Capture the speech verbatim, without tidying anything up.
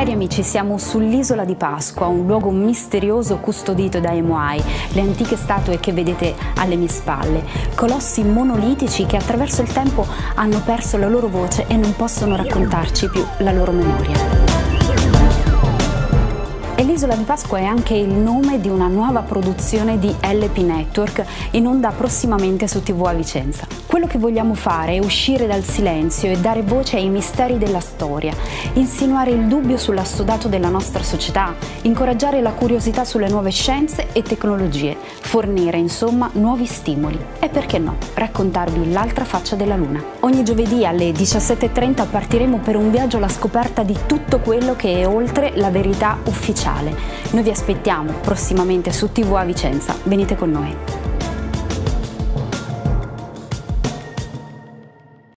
Cari amici, siamo sull'isola di Pasqua, un luogo misterioso custodito dai Moai, le antiche statue che vedete alle mie spalle, colossi monolitici che attraverso il tempo hanno perso la loro voce e non possono raccontarci più la loro memoria. E l'isola di Pasqua è anche il nome di una nuova produzione di L P Network in onda prossimamente su tivù a Vicenza. Quello che vogliamo fare è uscire dal silenzio e dare voce ai misteri della storia, insinuare il dubbio sull'assodato della nostra società, incoraggiare la curiosità sulle nuove scienze e tecnologie, fornire insomma nuovi stimoli e perché no, raccontarvi l'altra faccia della Luna. Ogni giovedì alle diciassette e trenta partiremo per un viaggio alla scoperta di tutto quello che è oltre la verità ufficiale. Noi vi aspettiamo prossimamente su tivù a Vicenza, venite con noi.